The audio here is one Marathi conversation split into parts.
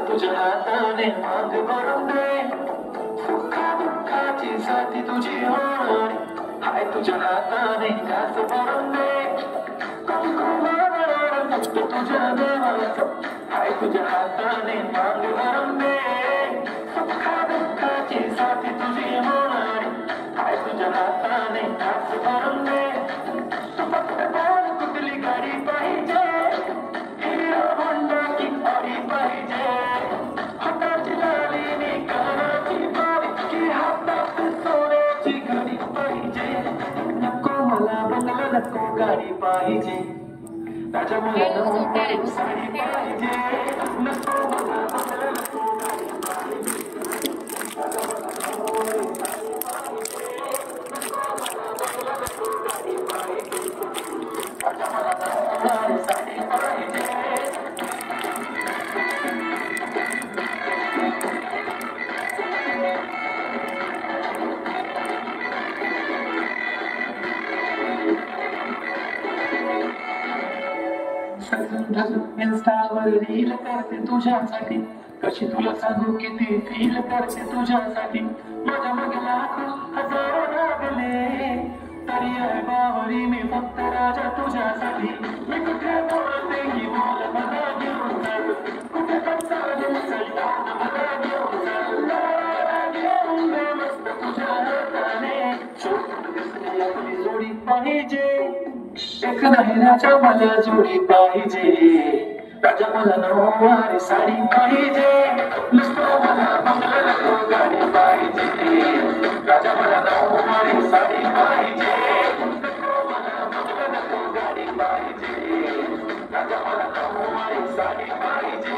तुझ्या हाताने माग भरून दे, सुखा दुःखाची साथी तुझी होणार. हाय तुझ्या हाताने घास भरून दे, कुंकुमावर फक्त तुझ्या देवाचं. हाय तुझ्या हाताने माग भरून दे, सुखा दुःखाची साथी तुझी होणार. हाय तुझ्या हाताने घास भरून दे. तू फक्त बोल कुठली गाडी पाहिजे, हिरो होंडा की ऑडी पाहिजे, हाताची लाली नी कानाची बाळी की हातात सोन्याची घडी पाहिजे. नको मला बंगला, नको गाडी पाहिजे, राजा मला नऊवारी साडी पाहिजे. नको मला बंगला, नको गाडी पाहिजे, राजा मला नऊवारी साडी पाहिजे. नको मला बंगला, नको गाडी पाहिजे, राजा मला नऊवारी साडी पाहिजे. सजून धजून इन्स्टावर रील करते तुझ्यासाठी, कशी तुला सांगू किती फील करते तुझ्यासाठी. माझ्या मागे लाखो हजारो लागले, तरी आहे बावरी मी फक्त राजा तुझ्यासाठी. मी कुठे बोलते ही बोल मला घेऊन चल, कुठे पण चालू चलताना मला घेऊन चल. घेऊन दे मस्त तुझ्या हाताने, शोधून दिसली आपली जोडी पाहिजे. एक नाही राजा मला जोडी पाहिजे, राजा मला नऊवारी साडी पाहिजे. नुसतं मला बंगला, नको गाडी पाहिजे, राजा मला नऊवारी साडी पाहिजे. नको मला बंगला, नको गाडी पाहिजे, राजा मला नऊवारी साडी पाहिजे.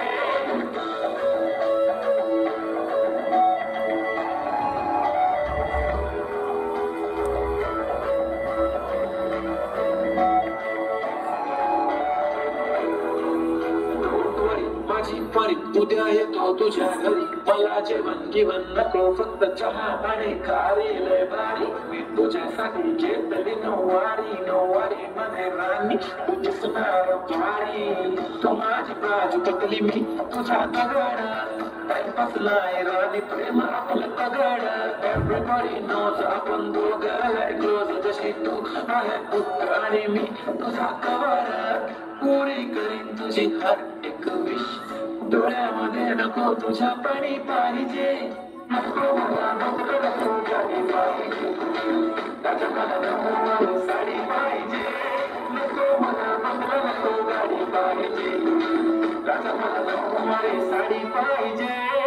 माझी परी उद्या येतो तुझ्या घरी, मला जेवण गिवण नको फक्त चहा आणि खारी लय भारी. मी तुझ्यासाठी घेतली नऊवारी, नऊवारी मध्ये राणी तू दिसणार भारी. तू माझी बाजू पकली मी तुझ्या दगड, टाइमपास नाही राणी प्रेम आपलं तगड. एव्हरीबॉडी नोज आपण दोघं आहे क्लोज, जशी तू आहे बुक आणि मी तुझा कवर. पुरी करीन तुझी हर एक विश, डोळ्यामध्ये नको तुझ्या पाणी पाहिजे. नको मला बंगला, नको गाडी पाहिजे, राजा मला नऊवारी साडी पाहिजे. नको मला बंगला, नको गाडी पाहिजे, राजा मला नऊवारी साडी पाहिजे.